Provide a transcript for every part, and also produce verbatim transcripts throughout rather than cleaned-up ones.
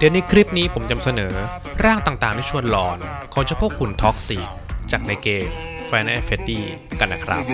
ดี๋ยวในคลิปนี้ผมจะเสนอร่างต่างๆที่ชวนหลอนของเฉพาะหุ่นท็อกซิกจากในเกม Final Fantasy กันนะครับ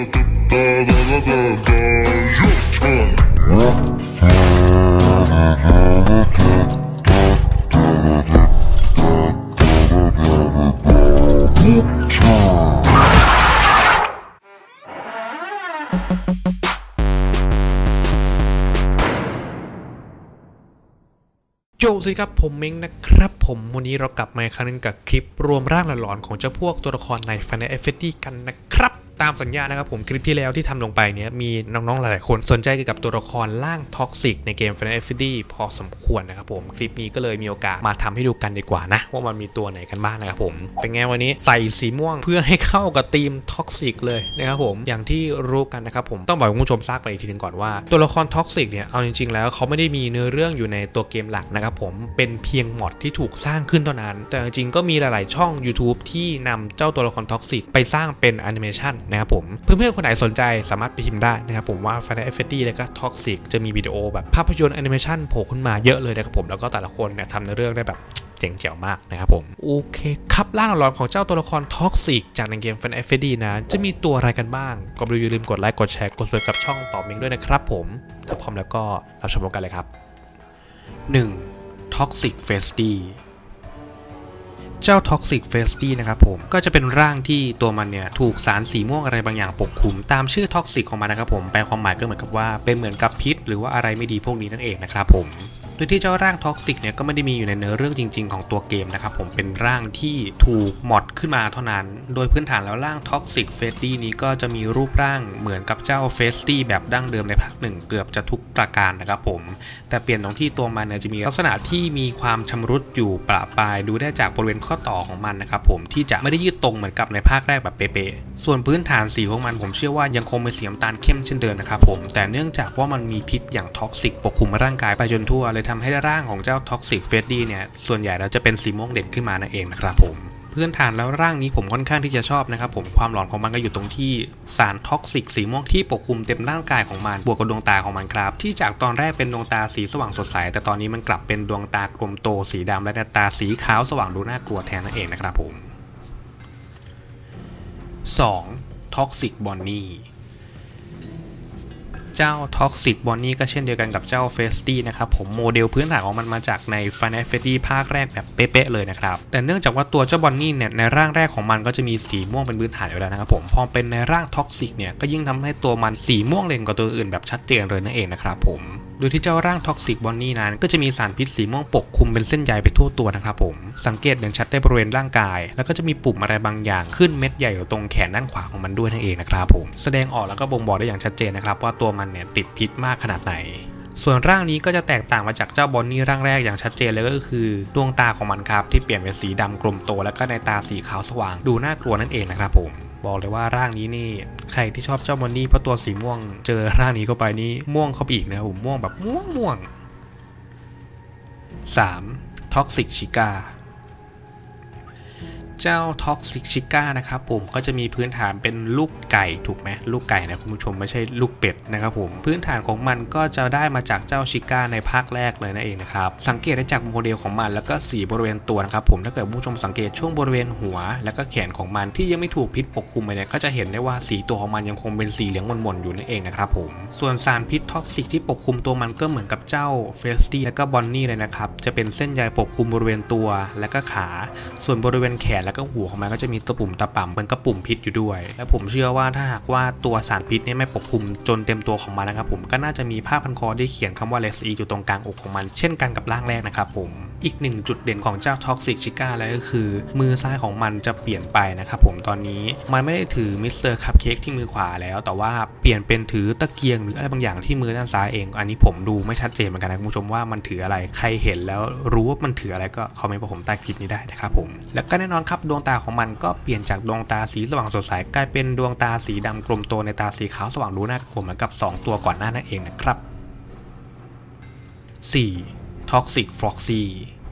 โยสวัสดีครับผมเม้งนะครับผมวันนี้เรากลับมาอีกครั้งนึงกับคลิปรวมร่างหลอนๆของเจ้าพวกตัวละครใน Final Fantasy กันนะครับตามสัญญานะครับผมคลิปที่แล้วที่ทำลงไปเนี้ยมีน้องๆหลายๆคนสนใจเกี่ยวกับตัวละครร่างท็อกซิกในเกม Final Fantasy พอสมควรนะครับผมคลิปนี้ก็เลยมีโอกาสมาทำให้ดูกันดีกว่านะว่ามันมีตัวไหนกันบ้างนะครับผมเป็นไงวันนี้ใส่สีม่วงเพื่อให้เข้ากับธีมท็อกซิกเลยนะครับผมอย่างที่รู้กันนะครับผมต้องบอกคุณผู้ชมทราบไปอีกทีนึงก่อนว่าตัวละครท็อกซิกเนี่ยเอาจริงๆแล้วเขาไม่ได้มีเนื้อเรื่องอยู่ในตัวเกมหลักนะครับผมเป็นเพียงมอดที่ถูกสร้างขึ้นเท่านั้นแต่จริงๆก็มีหลายๆช่อง YouTube ที่นำเจ้าตัวละครท็อกซิกไปสร้างเป็นแอนิเมชันนะครับผมเพื่อนๆคนไหนสนใจสามารถไปพิมพ์ได้นะครับผมว่า Final Fantasy แล้วก็ Toxic จะมีวิดีโอแบบภาพยนตร์แอนิเมชันโผล่ขึ้นมาเยอะเลยนะครับผมแล้วก็แต่ละคนเนี่ยทำในเรื่องได้แบบเจ๋งแจ๋วมากนะครับผมโอเคครับร่างหลอนของเจ้าตัวละคร Toxic จากในเกม Final Fantasy นะจะมีตัวอะไรกันบ้างก็อย่าลืมกดไลค์กดแชร์กดซับสไครบช่องต่อเมงด้วยนะครับผมถ้าพร้อมแล้วก็รับชมกันเลยครับ หนึ่ง Toxic Festyเจ้า Toxic Festy นะครับผมก็จะเป็นร่างที่ตัวมันเนี่ยถูกสารสีม่วงอะไรบางอย่างปกคลุมตามชื่อ Toxic ของมันนะครับผมแปลความหมายก็เหมือนกับว่าเป็นเหมือนกับพิษหรือว่าอะไรไม่ดีพวกนี้นั่นเองนะครับผมโดยที่เจ้าร่างท็อกซิกเนี่ยก็ไม่ได้มีอยู่ในเนื้อเรื่องจริงๆของตัวเกมนะครับผมเป็นร่างที่ถูกมอดขึ้นมาเท่านั้นโดยพื้นฐานแล้วร่างท็อกซิกเฟสตี้นี้ก็จะมีรูปร่างเหมือนกับเจ้าเฟสตี้แบบดั้งเดิมในภาคหนึ่งเกือบจะทุกประการนะครับผมแต่เปลี่ยนตรงที่ตัวมันเนี่ยจะมีลักษณะที่มีความชำรุดอยู่ประปรายดูได้จากบริเวณข้อต่อของมันนะครับผมที่จะไม่ได้ยืดตรงเหมือนกับในภาคแรกแบบเป๊ะๆส่วนพื้นฐานสีของมันผมเชื่อว่ายังคงเป็นสีน้ำตาลเข้มเช่นเดิมนะครับผมแต่เนื่องจากว่ามันมีพิษอย่างท็อกซิกปกคลุมร่างกายไปจนทั่วเลยทำให้ร่างของเจ้า Toxic Festy เนี่ยส่วนใหญ่แล้วจะเป็นสีม่วงเด่นขึ้นมานั่นเองนะครับผมพื้นฐานแล้วร่างนี้ผมค่อนข้างที่จะชอบนะครับผมความหลอนของมันก็อยู่ตรงที่สารท็อกซิกสีม่วงที่ปกคลุมเต็มร่างกายของมันบวกกับดวงตาของมันครับที่จากตอนแรกเป็นดวงตาสีสว่างสดใสแต่ตอนนี้มันกลับเป็นดวงตากลมโตสีดำและตาสีขาวสว่างดูน่ากลัวแทนนั่นเองนะครับผม สอง Toxic Bonnieเจ้า Toxic Bonnie ก็เช่นเดียวกันกับเจ้า Festy นะครับผมโมเดลพื้นฐานของมันมาจากใน Final Fantasy ภาคแรกแบบเป๊ะๆเลยนะครับแต่เนื่องจากว่าตัวเจ้า Bonnie เนี่ยในร่างแรกของมันก็จะมีสีม่วงเป็นพื้นฐานอยู่แล้วนะครับผมพอเป็นในร่าง Toxic เนี่ยก็ยิ่งทำให้ตัวมันสีม่วงเด่นกว่าตัวอื่นแบบชัดเจนเลยนั่นเองนะครับผมโดยที่เจ้าร่าง Toxic Bonnie นั้นก็จะมีสารพิษสีม่วงปกคลุมเป็นเส้นใยไปทั่วตัวนะครับผมสังเกตอย่างชัดได้บริเวณร่างกายแล้วก็จะมีปุ่มอะไรบางอย่างขึ้นเม็ดใหญ่อยู่ตรงแขนด้านขวาของมันด้วยนั่นเองนะครับผมแสดงออกแล้วก็บ่งบอกได้อย่างชัดเจนนะครับว่าตัวมันเนี่ยติดพิษมากขนาดไหนส่วนร่างนี้ก็จะแตกต่างมาจากเจ้าบอนนี่ร่างแรกอย่างชัดเจนเลยก็คือดวงตาของมันครับที่เปลี่ยนเป็นสีดำกลมโตแล้วก็ในตาสีขาวสว่างดูน่ากลัวนั่นเองนะครับผมบอกเลยว่าร่างนี้นี่ใครที่ชอบเจ้าบอนนี่เพราะตัวสีม่วงเจอร่างนี้เข้าไปนี่ม่วงเข้าไปอีกนะครับผมม่วงแบบม่วงม่วง สาม Toxic Chicaเจ้า Toxic Chica นะครับผมก็จะมีพื้นฐานเป็นลูกไก่ถูกไหมลูกไก่นะคุณผู้ชมไม่ใช่ลูกเป็ดนะครับผมพื้นฐานของมันก็จะได้มาจากเจ้าชิก้าในภาคแรกเลยนั่นเองนะครับสังเกตได้จากโมเดลของมันแล้วก็สีบริเวณตัวนะครับผมถ้าเกิดผู้ชมสังเกตช่วงบริเวณหัวแล้วก็แขนของมันที่ยังไม่ถูกพิษปกคลุมไปเนี่ยก็จะเห็นได้ว่าสีตัวของมันยังคงเป็นสีเหลืองมนๆอยู่นั่นเองนะครับผมส่วนสารพิษท็อกซิกที่ปกคลุมตัวมันก็เหมือนกับเจ้า Festy และก็ Bonnie เลยนะครับจะเป็นเส้นใยปกคลุมบริเวณตัวและก็ขาส่วนบริเวณแขนแล้วก็หัวของมันก็จะมีตะปุ่มตะป่ำเหมือนกับปุ่มพิษอยู่ด้วยและผมเชื่อว่าถ้าหากว่าตัวสารพิษนี่ไม่ปกคลุมจนเต็มตัวของมันนะครับผมก็น่าจะมีผ้าพันคอที่เขียนคำว่า Let's Eat อยู่ตรงกลางอกของมันเช่นกันกับร่างแรกนะครับผมอีกหนึ่งจุดเด่นของเจ้า Toxic Chica เลยก็คือมือซ้ายของมันจะเปลี่ยนไปนะครับผมตอนนี้มันไม่ได้ถือมิสเตอร์คัพเค้กที่มือขวาแล้วแต่ว่าเปลี่ยนเป็นถือตะเกียงหรืออะไรบางอย่างที่มือด้านซ้ายเองอันนี้ผมดูไม่ชัดเจนเหมือนกันนะคุณผู้ชมว่ามันถืออะไรใครเห็นแล้วรู้ว่ามันถืออะไรก็คอมเมนต์บอกผมใต้คลิปนี้ได้นะครับผมแล้วก็แน่นอนครับดวงตาของมันก็เปลี่ยนจากดวงตาสีสว่างสดใสกลายเป็นดวงตาสีดำกลมโตในตาสีขาวสว่างดูน่ากลัวเหมือนกับสองตัวก่อนหน้านั่นเองนะครับ สี่ Toxic Foxy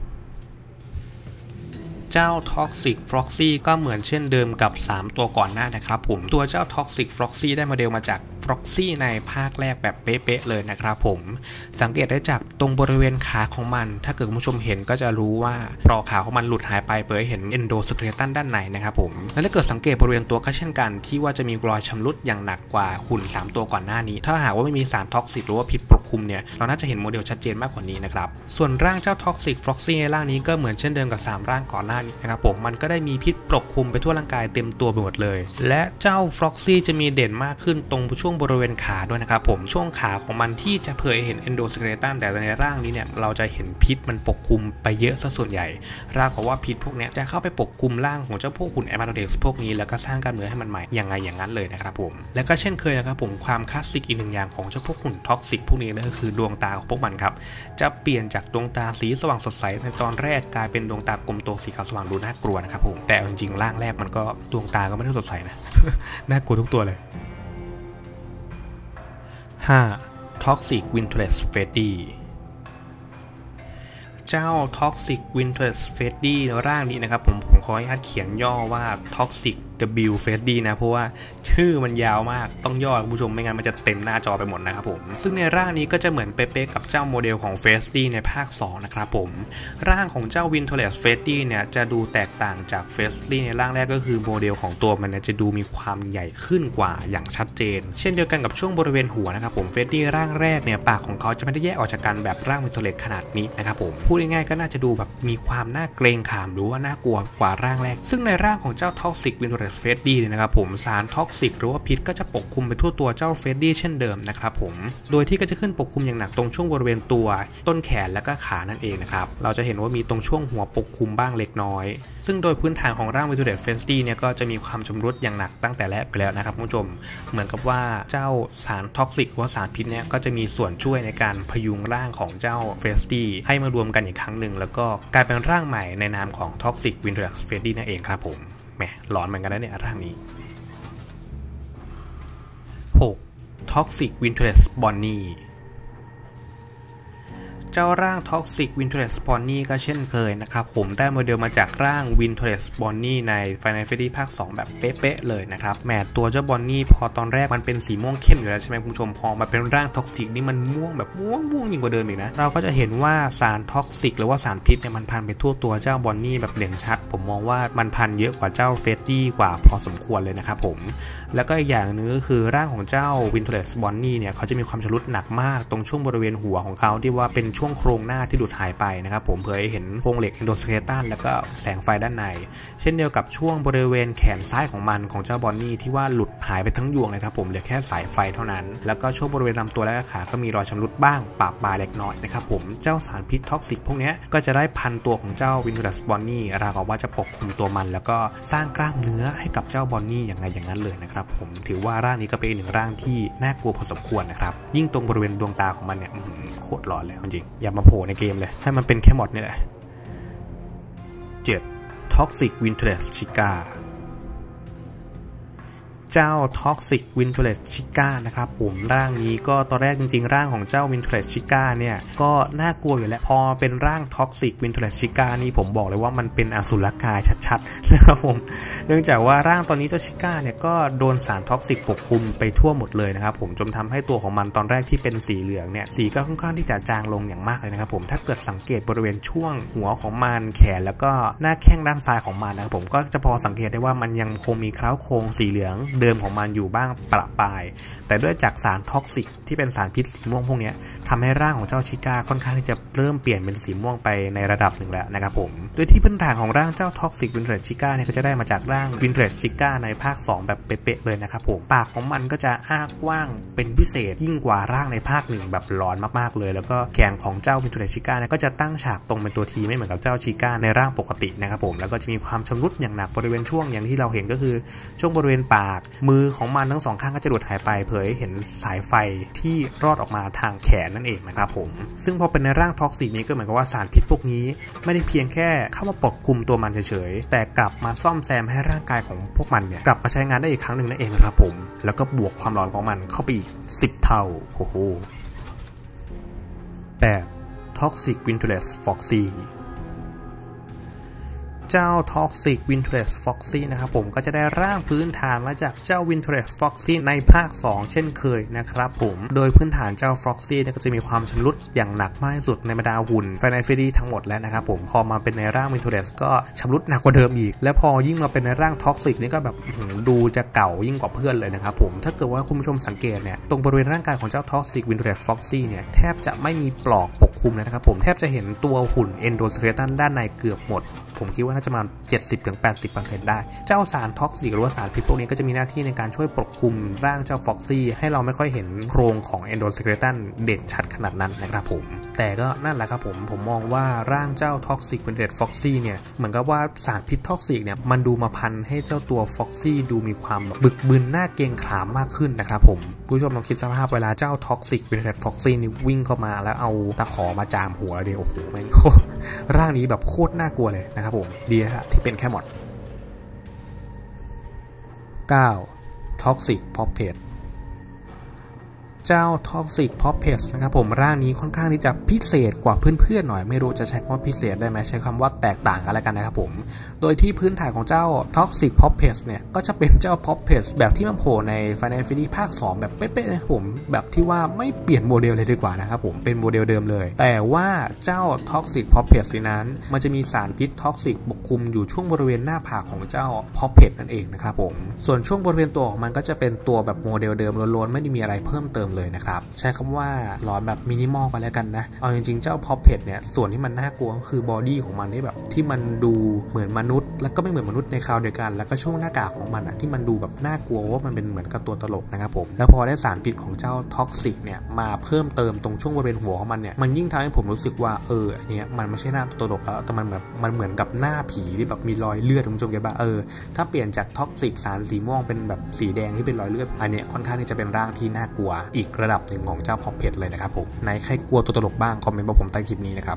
เจ้า Toxic Foxy ก็เหมือนเช่นเดิมกับสามตัวก่อนหน้านะครับผมตัวเจ้า Toxic Foxy ได้โมเดลมาจากฟ็อกซี่ในภาคแรกแบบเป๊ะๆเลยนะครับผมสังเกตได้จากตรงบริเวณขาของมันถ้าเกิดคุณผู้ชมเห็นก็จะรู้ว่าปลอกขาของมันหลุดหายไปเผยเห็นเอนโดสเคเลตันด้านในนะครับผมและถ้าเกิดสังเกตบริเวณตัวก็เช่นกันที่ว่าจะมีรอยชำรุดอย่างหนักกว่าหุ่นสามตัวก่อนหน้านี้ถ้าหากว่าไม่มีสารท็อกซิกหรือว่าพิษปกคลุมเนี่ยเราน่าจะเห็นโมเดลชัดเจนมากกว่านี้นะครับส่วนร่างเจ้าท็อกซิกฟ็อกซี่ในร่างนี้ก็เหมือนเช่นเดิมกับสามร่างก่อนหน้านี้นะครับผมมันก็ได้มีพิษปกคลุมไปทั่วร่างกายเต็มตัวไปหมดเลยและเจ้าฟ็อกซี่จะมีเด่นมากขึ้นตรงช่วงบริเวณขาด้วยนะครับผมช่วงขาของมันที่จะเผยเห็นเอนโดสเคเลตันแต่ในร่างนี้เนี่ยเราจะเห็นพิษมันปกคลุมไปเยอะซะส่วนใหญ่ราวกับว่าพิษพวกนี้จะเข้าไปปกคลุมร่างของเจ้าพวกหุ่นแอมมาโดเด็กซ์พวกนี้แล้วก็สร้างกล้ามเนื้อให้มันใหม่ยังไงอย่างนั้นเลยนะครับผมและก็เช่นเคยนะครับผมความคลาสสิกอีกหนึ่งอย่างของเจ้าพวกหุ่นท็อกซิกพวกนี้ก็คือดวงตาของพวกมันครับจะเปลี่ยนจากดวงตาสีสว่างสดใสในตอนแรกกลายเป็นดวงตากลมโตสีขาวสว่างดูน่ากลัวนะครับผมแต่จริงๆร่างแรกมันก็ดวงตาก็ไม่ได้สดใสนะ น่ากลัวทุกตัวเลยห้า Toxic Winterless Freddy เจ้า Toxic Winterless Freddy ร่างนี้นะครับผมผมขออนุญาตเขียนย่อว่า Toxic W Freddy นะเพราะว่าชื่อมันยาวมากต้องย่อคุณผู้ชมไม่งั้นมันจะเต็มหน้าจอไปหมดนะครับผมซึ่งในร่างนี้ก็จะเหมือนเป๊ะๆกับเจ้าโมเดลของ Freddy ในภาคสองนะครับผมร่างของเจ้า Winterless Freddy เนี่ยจะดูแตกต่างจาก Freddy ในร่างแรกก็คือโมเดลของตัวมันจะดูมีความใหญ่ขึ้นกว่าอย่างชัดเจนเช่นเดียวกันกับช่วงบริเวณหัวนะครับผม Freddy ร่างแรกเนี่ยปากของเขาจะไม่ได้แยกออกจากกันแบบร่าง Winterless ขนาดนี้นะครับผมพูดง่ายๆก็น่าจะดูแบบมีความน่าเกรงขามหรือว่าน่ากลัวกว่าร่างแรกซึ่งในร่างของเจ้า Toxic Winterless Freddy เนี่ยนะครับผมสารท็อกซิกหรือว่าพิษก็จะปกคลุมไปทั่วตัวเจ้าเฟรดดี้เช่นเดิมนะครับผมโดยที่ก็จะขึ้นปกคลุมอย่างหนักตรงช่วงบริเวณตัวต้นแขนและก็ขานั่นเองนะครับเราจะเห็นว่ามีตรงช่วงหัวปกคลุมบ้างเล็กน้อยซึ่งโดยพื้นฐานของร่าง Winterless Freddy เนี่ยก็จะมีความชำรุดอย่างหนักตั้งแต่แรกไปแล้วนะครับคุณผู้ชมเหมือนกับว่าเจ้าสารท็อกซิกหรือว่าสารพิษเนี่ยก็จะมีส่วนช่วยในการพยุงร่างของเจ้า Freddy ให้มารวมกันอีกครั้งหนึ่งแล้วก็กลายเป็นร่างใหม่ในนามของ Toxic Winterless Freddy นั่นเองครับผมแหมหลอนเหมือนกันนะเนี่ยร่างนี้หก Toxic Winterless Bonnie เจ้าร่าง Toxic Winterless Bonnie ก็เช่นเคยนะครับผมได้โมเดลมาจากร่าง Winterless Bonnie ใน Final Fantasy ภาคสองแบบเป๊ะๆเลยนะครับแหมตัวเจ้า Bonnie พอตอนแรกมันเป็นสีม่วงเข้มอยู่แล้วใช่ไหมคุณผู้ชมพอมาเป็นร่าง Toxic นี่มันม่วงแบบม่วงม่วงยิ่งกว่าเดิมอีกนะเราก็จะเห็นว่าสาร Toxic หรือว่าสารพิษเนี่ยมันพันไปทั่วตัวเจ้า Bonnie แบบเด่นชัดผมมองว่ามันพันเยอะกว่าเจ้า Freddy กว่าพอสมควรเลยนะครับผมแล้วก็อีกอย่างนึงก็คือร่างของเจ้า Winterless Bonnie เนี่ยเขาจะมีความชำรุดหนักมากตรงช่วงบริเวณหัวของเขาที่ว่าเป็นช่วงโครงหน้าที่หลุดหายไปนะครับผมเผยเห็นโครงเหล็กเอนโดสเคเลตันแล้วก็แสงไฟด้านในเช่นเดียวกับช่วงบริเวณแขนซ้ายของมันของเจ้าบอนนี่ที่ว่าหลุดหายไปทั้งยวงเลยครับผมเหลือแค่สายไฟเท่านั้นแล้วก็ช่วงบริเวณลำตัวและขาก็มีรอยชำรุดบ้างปะปลายเล็กน้อยนะครับผมเจ้าสารพิษท็อกซิกพวกนี้ก็จะได้พันตัวของเจ้า Winterless Bonnie ราวกับว่าจะปกคลุมตัวมันแล้วก็สร้างกล้ามเนื้อให้กับเจ้าบอนนี่อย่างไงอย่างนั้นเลยนะครับผมถือว่าร่างนี้ก็เป็นอีกหนึ่งร่างที่น่ากลัวพอสมควรนะครับยิ่งตรงบริเวณดวงตาของมันเนี่ยโคตรหลอนเลยจริงๆอย่ามาโผล่ในเกมเลยให้มันเป็นแค่มอดนี่แหละ เจ็ด Toxic Winterless Chica เจ้า Toxic Winterless Chica นะครับผมร่างนี้ก็ตอนแรกจริงๆร่างของเจ้า Winterless Chica เนี่ยก็น่ากลัวอยู่แล้วพอเป็นร่าง Toxic Winterless Chica นี่ผมบอกเลยว่ามันเป็นอสุรกายชัดๆนะครับผมเนื่องจากว่าร่างตอนนี้เจ้า Chica เนี่ยก็โดนสารท็อกซิกปกคลุมไปทั่วหมดเลยนะครับผมจนทำให้ตัวของมันตอนแรกที่เป็นสีเหลืองเนี่ยสีก็ค่อนข้างที่จะจางลงอย่างมากเลยนะครับผมถ้าเกิดสังเกตบริเวณช่วงหัวของมันแขนแล้วก็หน้าแข้งด้านซ้ายของมันนะครับผมก็จะพอสังเกตได้ว่ามันยังคงมีเคล้าโครงสีเหลืองเดิมของมันอยู่บ้างประปรายแต่ด้วยจากสารท็อกซิกที่เป็นสารพิษสีม่วงพวกนี้ทำให้ร่างของเจ้าชิก้าค่อนข้างที่จะเริ่มเปลี่ยนเป็นสีม่วงไปในระดับหนึ่งแล้วนะครับผมโดยที่พื้นฐานของร่างเจ้าท็อกซิกวินเทรดชิก้าเนี่ยก็จะได้มาจากร่างวินเทรดชิก้าในภาคสองแบบเป๊ะๆเลยนะครับผมปากของมันก็จะอ้ากว้างเป็นพิเศษยิ่งกว่าร่างในภาคหนึ่งแบบร้อนมากๆเลยแล้วก็แขนของเจ้าวินเทรดชิก้าเนี่ยก็จะตั้งฉากตรงเป็นตัวทีไม่เหมือนกับเจ้าชิก้าในร่างปกตินะครับผมแล้วก็จะมีความชำรุดอย่างหนักบริเวณช่วงอย่างที่เราเห็นก็คือช่วงบริเวณปากมือของมันทั้งสองข้างก็จะหลุดหายไปเผยเห็นสายไฟที่รอดออกมาทางแขนนั่นเองนะครับผมซึ่งพอเป็นในร่างท็อกซิกนี้ก็เหมือนกับว่าสารพิษพวกนี้ไม่ได้เพียงแค่เข้ามาปกคลุมตัวมันเฉยๆแต่กลับมาซ่อมแซมให้ร่างกายของพวกมันเนี่ยกลับมาใช้งานได้อีกครั้งหนึ่งนั่นเองนะครับผมแล้วก็บวกความร้อนของมันเข้าไปอีกสิบเท่าโอ้โหแต่ Toxic Winterless Foxy เจ้า Toxic Windrest Foxy นะครับผมก็จะได้ร่างพื้นฐานมาจากเจ้า Windrest Foxy ในภาคสองเช่นเคยนะครับผมโดยพื้นฐานเจ้า Foxy เนี่ยก็จะมีความชำรุดอย่างหนักมากที่สุดในบรรดาหุ่น Final Fantasy ทั้งหมดแล้วนะครับผมพอมาเป็นในร่าง Windrest ก็ชำรุดหนักกว่าเดิมอีกและพอยิ่งมาเป็นในร่าง Toxic นี่ก็แบบดูจะเก่ายิ่งกว่าเพื่อนเลยนะครับผมถ้าเกิดว่าคุณผู้ชมสังเกตเนี่ยตรงบริเวณร่างกายของเจ้า Toxic Windrest Foxy เนี่ยแทบจะไม่มีปลอกปกคลุมนะครับผมแทบจะเห็นตัวหุ่น Endoskeleton ด้านในเกือบหมดผมคิดว่าน่าจะมา เจ็ดสิบถึงแปดสิบเปอร์เซ็นต์ ได้เจ้าสารท็อกซิกหรือว่าสารพิษพวกนี้ก็จะมีหน้าที่ในการช่วยปกคลุมร่างเจ้า Foxy ให้เราไม่ค่อยเห็นโครงของ Endoskeleton เด่นชัดขนาดนั้นนะครับผมแต่ก็นั่นแหละครับผมผมมองว่าร่างเจ้า Toxic Windrest Foxy เนี่ยเหมือนกับว่าสารพิษท็อกซิกเนี่ยมันดูมาพันให้เจ้าตัว Foxy ดูมีความบึกบึนน่าเกรงขามมากขึ้นนะครับผมผู้ชมลองคิดสภาพเวลาเจ้า Toxic Windrest Foxy นี่วิ่งเข้ามาแล้วเอาตะขอมาจามหัวเดียวโอ้โหแม่งร่างนี้แบบโคตรน่ากลัวเลยนะครับผมดีนะที่เป็นแค่หมดเก้า Toxic Puppet เจ้า Toxic Puppet นะครับผมร่างนี้ค่อนข้างที่จะพิเศษกว่าเพื่อนๆหน่อยไม่รู้จะใช้คำว่าพิเศษได้ไหมใช้คำว่าแตกต่างกันแล้วกันนะครับผมโดยที่พื้นฐานของเจ้า Toxic Puppet เนี่ยก็จะเป็นเจ้า Puppet แบบที่มันโผล่ใน Final Fantasy ภาคสองแบบเป๊ะๆนะครับผมแบบที่ว่าไม่เปลี่ยนโมเดลเลยดีกว่านะครับผมเป็นโมเดลเดิมเลยแต่ว่าเจ้า Toxic Puppet นั้นมันจะมีสารพิษ Toxic ปกคลุมอยู่ช่วงบริเวณหน้าผากของเจ้า Puppet นั่นเองนะครับผมส่วนช่วงบริเวณตัวของมันก็จะเป็นตัวแบบโมเดลเดิมล้วนๆไม่ได้มีอะไรเพิ่มเติมเลยนะครับใช้คำว่าหลอนแบบมินิมอลกันแล้วกันนะเอาจริงๆเจ้า Puppet เนี่ยส่วนที่มันน่ากลัวก็คือบอดี้ของมันที่แบบที่มันดูเหมือนมนุษย์แล้วก็ไม่เหมือนมนุษย์ในคราวเดียวกันแล้วก็ช่วงหน้ากากของมันอ่ะที่มันดูแบบน่ากลัวว่ามันเป็นเหมือนกับตัวตลกนะครับผมแล้วพอได้สารพิษของเจ้า Toxic เนี่ยมาเพิ่มเติมตรงช่วงบริเวณหัวของมันเนี่ยมันยิ่งทำให้ผมรู้สึกว่าเอออันเนี้ยมันไม่ใช่หน้าตัวตลกแล้วแต่มันแบบมันเหมือนกับหน้าผีที่แบบมีรอยเลือดคุณผู้ชมเก็ตป่ะเออถ้าเปลี่ยนจาก Toxic สารสีม่วงเป็นแบบสีแดงที่เป็นรอยเลือดอันเนี้ยค่อนข้างที่จะเป็นร่างที่น่ากลัวอีกระดับหนึ่งของเจ้า Puppet เลยนะครับผมไหนใครกลัวตัวตลกบ้างคอมเมนต์บอกผมใต้คลิปนี้นะครับ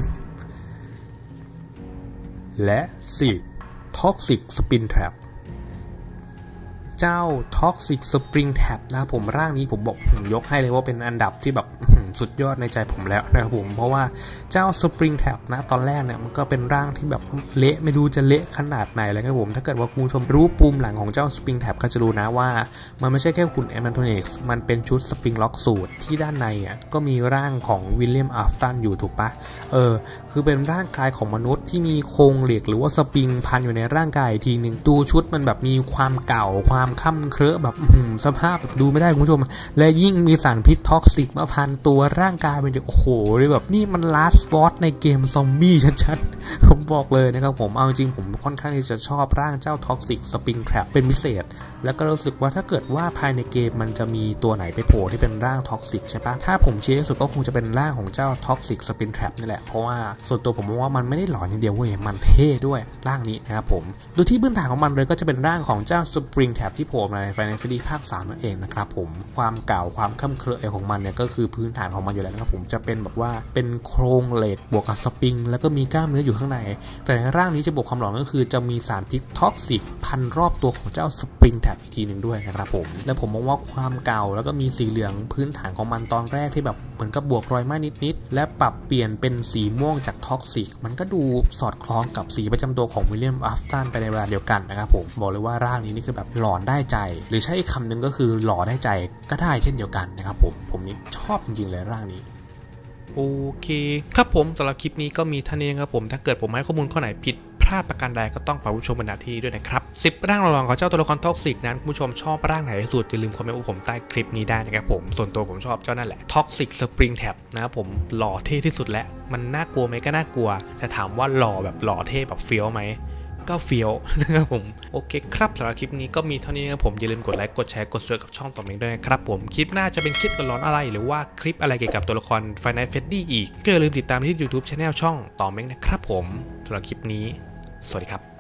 และสี่ Toxic Spin Trap เจ้า Toxic Spring Trap นะครับผมร่างนี้ผมบอกผมยกให้เลยว่าเป็นอันดับที่แบบสุดยอดในใจผมแล้วนะครับผมเพราะว่าเจ้า Spring Trap นะตอนแรกเนี่ยมันก็เป็นร่างที่แบบเละไม่รู้จะเละขนาดไหนเลยครับผมถ้าเกิดว่าคุณผู้ชมรู้ปุ่มหลังของเจ้า Spring Trap ก็จะรู้นะว่ามันไม่ใช่แค่หุ่น Animatronics มันเป็นชุด Spring Lock Suit ที่ด้านในอ่ะก็มีร่างของ William Afton อยู่ถูกปะเออคือเป็นร่างกายของมนุษย์ที่มีโครงเหล็กหรือว่าสปริงพันอยู่ในร่างกายทีหนึ่งดูชุดมันแบบมีความเก่าความค่ำเคราะห์แบบสภาพแบบดูไม่ได้คุณผู้ชมและยิ่งมีสารพิษท็อกซิกมาพันตัวร่างกายเป็นโอ้โหเลยแบบนี่มันลาสบอสในเกมซอมบี้ชัดๆผมบอกเลยนะครับผมเอาจริงผมค่อนข้างที่จะชอบร่างเจ้าท็อกซิกสปริงแทร็ปเป็นพิเศษแล้วก็รู้สึกว่าถ้าเกิดว่าภายในเกมมันจะมีตัวไหนไปโผล่ที่เป็นร่างท็อกซิกใช่ปะถ้าผมเชื่อที่สุดก็คงจะเป็นร่างของเจ้าท็อกซิกสปริงแทร็ปนี่แหละเพราะว่าส่วนตัวผมมองว่ามันไม่ได้หลอนอย่างเดียวเว้ยมันเท่ด้วยร่างนี้นะครับผมโดยที่พื้นฐานของมันเลยก็จะเป็นร่างของเจ้าสปริงแทร็ปที่โผล่มาใน Final Fantasy ภาคสามนั่นเองนะครับผมความเก่าความค่ำเคราะห์ของมันเนี่ยก็คือพื้นฐานของมันอยู่แล้วนะครับผมจะเป็นแบบว่าเป็นโครงเหล็กบวกกับสปริงแล้วก็มีกล้ามเนื้ออยู่ข้างในแต่ในร่างนี้จะบวกความหลอนก็คือจะมีสารพิษท็อกซิกพันรอบตัวของเจ้าสปริงแทร็ปอีกทีหนึ่งด้วยนะครับผมและผมมองว่าความเก่าแล้วก็มีสีเหลืองพื้นฐานของมันตอนแรกที่แบบเหมือนกับบวกรอยไหม้นิดๆและปรับเปลี่ยนเป็นสีม่วงจากท็อกซิกมันก็ดูสอดคล้องกับสีประจำตัวของวิลเลียมอัฟตันไปในเวลาเดียวกันนะครับผมบอกเลยว่าร่างนี้นี่คือแบบหลอนได้ใจหรือใช้อีกคำหนึ่งก็คือหล่อได้ใจก็ได้เช่นเดียวกันนะครับผมผมนี่ชอบจริงๆเลยร่างนี้โอเคครับผมสำหรับคลิปนี้ก็มีเท่านี้ครับผมถ้าเกิดผมให้ข้อมูลข้อไหนผิดพลาดประการใดก็ต้องฝากผู้ชมบรรดาที่ด้วยนะครับสิบร่างหลอนของเจ้าตัวละครท็อกซิกนั้นผู้ชมชอบร่างไหนที่สุดอย่าลืมคอมเมนต์ผมใต้คลิปนี้ได้นะครับผมส่วนตัวผมชอบเจ้านั่นแหละท็อกซิกสปริงแท็บนะครับผมหล่อเท่ที่สุดแล้วมันน่ากลัวไหมก็น่ากลัวแต่ถามว่าหล่อแบบหล่อเท่แบบเฟี้ยวไหมก็เฟี้ยวนะครับผมโอเคครับสำหรับคลิปนี้ก็มีเท่านี้ครับผมอย่าลืมกดไลค์กดแชร์กดเสือกับช่องต่อเมงด้วยนะครับผมคลิปหน้าจะเป็นคลิปร้อนอะไรหรือว่าคลิปอะไรเกี่ยวกับตัวละคร Final Fantasy อีกก็อย่าลืมติดตามที่ YouTube Channel ช่องต่อเมงนะครับผมสำหรับคลิปนี้สวัสดีครับ